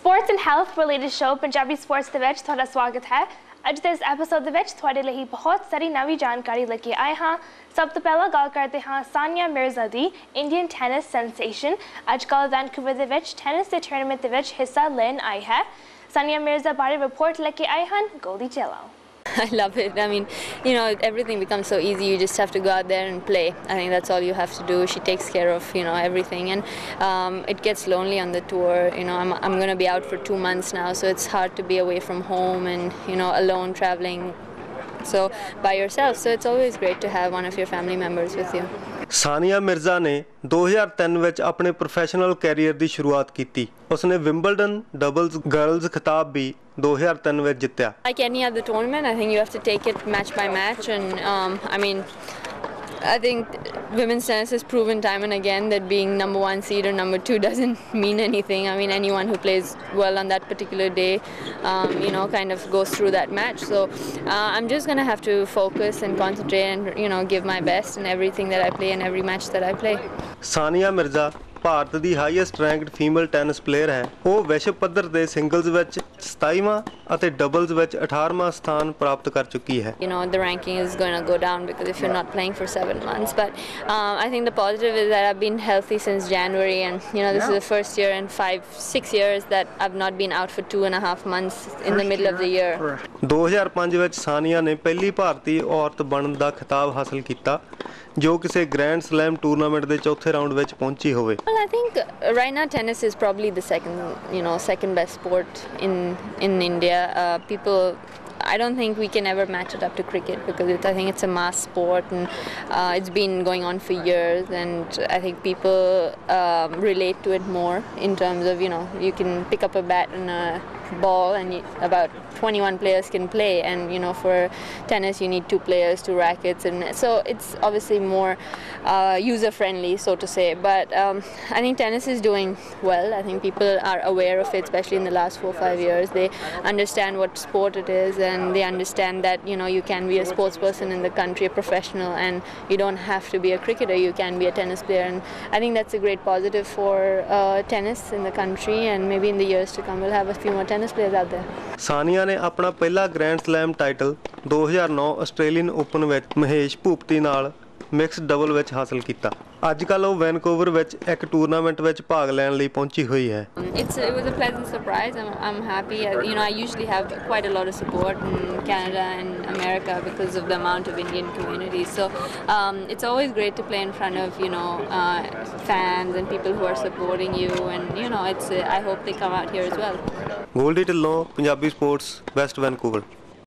Sports and health related show Punjabi Sports ਦੇ ਵਿੱਚ ਤੁਹਾਡਾ ਸਵਾਗਤ ਹੈ। ਅੱਜ ਦੇ ਇਸ ਐਪੀਸੋਡ ਦੇ ਵਿੱਚ ਤੁਹਾਡੇ ਲਈ ਬਹੁਤ ਸਾਰੀ ਨਵੀਂ ਜਾਣਕਾਰੀ ਲੈ ਕੇ ਆਏ ਹਾਂ। ਸਭ ਤੋਂ ਪਹਿਲਾਂ ਗੱਲ ਕਰਦੇ ਹਾਂ ਸਾਨੀਆ ਮਿਰਜ਼ਾ ਦੀ, ਇੰਡੀਅਨ ਟੈਨਿਸ ਸੈਂਸੇਸ਼ਨ। ਅੱਜ ਕੱਲ੍ਹ ਵੈਨਕੂਵਰ ਦੇ ਵਿੱਚ ਟੈਨਿਸ ਦੇ ਟੂਰਨਾਮੈਂਟ ਦੇ ਵਿੱਚ ਹਿੱਸਾ ਲੈਣ ਆਈ ਹੈ। ਸਾਨੀਆ ਮਿਰਜ਼ਾ ਬਾਰੇ ਰਿਪੋਰਟ ਲੈ ਕੇ ਆਏ ਹਨ Goldy ਚੈਲਾਓ। I love it. I mean, you know, everything becomes so easy. You just have to go out there and play. I think that's all you have to do. She takes care of, you know, everything. And it gets lonely on the tour. You know, I'm going to be out for 2 months now, so it's hard to be away from home and, you know, alone traveling. So by yourself. So it's always great to have one of your family members with you. Sania Mirza ਨੇ 2003 ਵਿੱਚ ਆਪਣੇ professional career ਦੀ ਸ਼ੁਰੂਆਤ ਕੀਤੀ। ਉਸਨੇ Wimbledon doubles girls ਖਿਤਾਬ ਵੀ 2003 ਵਿੱਚ ਜਿੱਤਿਆ। Like any other tournament, I think you have to take it match by match, and I think women's tennis has proven time and again that being number 1 seed or number 2 doesn't mean anything. I mean, anyone who plays well on that particular day, you know, kind of goes through that match. So I'm just going to have to focus and concentrate and, you know, give my best in everything that I play and every match that I play. Sania Mirza Bharat ਦੀ highest ranked female tennis player ਹੈ। ਉਹ ਵਿਸ਼ਵ ਪੱਧਰ ਤੇ singles ਵਿੱਚ 27ਵਾਂ ਅਤੇ doubles ਵਿੱਚ 18ਵਾਂ ਸਥਾਨ ਪ੍ਰਾਪਤ ਕਰ ਚੁੱਕੀ ਹੈ। You know, the ranking is going to go down because if you're not playing for 7 months. But I think the positive is that I've been healthy since January, and you know, this is the first year in 5-6 years that I've not been out for 2.5 months in the middle of the year. 2005 ਵਿੱਚ ਸਾਨੀਆ ਨੇ ਪਹਿਲੀ ਭਾਰਤੀ ਔਰਤ ਬਣਨ ਦਾ ਖਿਤਾਬ ਹਾਸਲ ਕੀਤਾ ਜੋ ਕਿਸੇ ਗ੍ਰੈਂਡ ਸਲੈਮ ਟੂਰਨਾਮੈਂਟ ਦੇ ਚੌਥੇ ਰਾਊਂਡ ਵਿੱਚ ਪਹੁੰਚੀ ਹੋਵੇ। Well, I think right now tennis is probably the second best sport in India. I don't think we can ever match it up to cricket because I think it's a mass sport, and it's been going on for years, and I think people relate to it more in terms of, you know, you can pick up a bat and a ball and about 21 players can play, and you know, for tennis you need 2 players, 2 rackets, and so it's obviously more user friendly, so to say. But I think tennis is doing well. I think people are aware of it, especially in the last 4-5 years. They understand what sport it is, and they understand that, you know, you can be a sports person in the country, a professional, and you don't have to be a cricketer, you can be a tennis player, and I think that's a great positive for tennis in the country, and maybe in the years to come we'll have a few more tennis players out there. Sania ਨੇ ਆਪਣਾ ਪਹਿਲਾ grand slam title 2009 Australian Open ਵਿੱਚ ਮਹੇਸ਼ ਭੂਪਤੀ ਨਾਲ mixed double ਵਿੱਚ ਹਾਸਲ ਕੀਤਾ। ਅੱਜ ਕੱਲ੍ਹ ਉਹ ਵੈਨਕੂਵਰ ਵਿੱਚ ਇੱਕ ਟੂਰਨਾਮੈਂਟ ਵਿੱਚ ਭਾਗ ਲੈਣ ਲਈ ਪਹੁੰਚੀ ਹੋਈ ਹੈ। It was a pleasant surprise. I'm happy. You know, I usually have quite a lot of support in Canada and America because of the amount of Indian community. So it's always great to play in front of, you know, fans and people who are supporting you. And you know, I hope they come out here as well. Goldy Dhillon, Punjabi sports, west Vancouver.